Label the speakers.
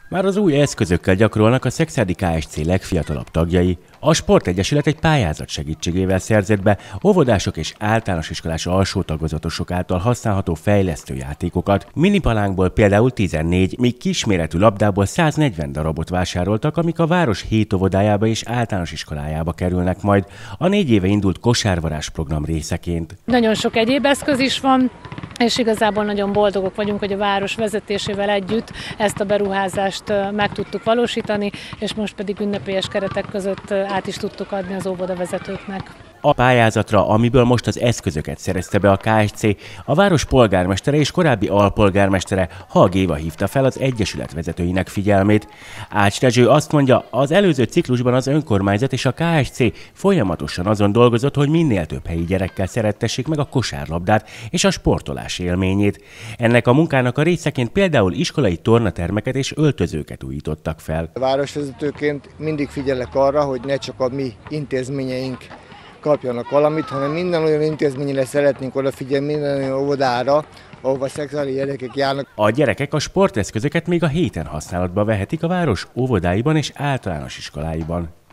Speaker 1: Már az új eszközökkel gyakorolnak a Szekszárdi KSC legfiatalabb tagjai. A Sportegyesület egy pályázat segítségével szerzett be óvodások és általános iskolás alsó tagozatosok által használható fejlesztő játékokat. Minipalánkból például 14, míg kisméretű labdából 140 darabot vásároltak, amik a város 7 óvodájába és általános iskolájába kerülnek majd a 4 éve indult kosárvarás program részeként.
Speaker 2: Nagyon sok egyéb eszköz is van, és igazából nagyon boldogok vagyunk, hogy a város vezetésével együtt ezt a beruházást meg tudtuk valósítani, és most pedig ünnepélyes keretek között át is tudtuk adni az óvodavezetőknek.
Speaker 1: A pályázatra, amiből most az eszközöket szerezte be a KSC, a város polgármestere és korábbi alpolgármestere Hag Éva hívta fel az egyesület vezetőinek figyelmét. Ács Rezső azt mondja, az előző ciklusban az önkormányzat és a KSC folyamatosan azon dolgozott, hogy minél több helyi gyerekkel szerettessék meg a kosárlabdát és a sportolás élményét. Ennek a munkának a részeként például iskolai tornatermeket és öltözőket újítottak fel.
Speaker 3: A városvezetőként mindig figyelek arra, hogy ne csak a mi intézményeink kapjanak valamit, hanem minden olyan intézményre szeretnénk odafigyelni, minden olyan óvodára, ahova szexuális gyerekek járnak.
Speaker 1: A gyerekek a sporteszközöket még a héten használatba vehetik a város óvodáiban és általános iskoláiban.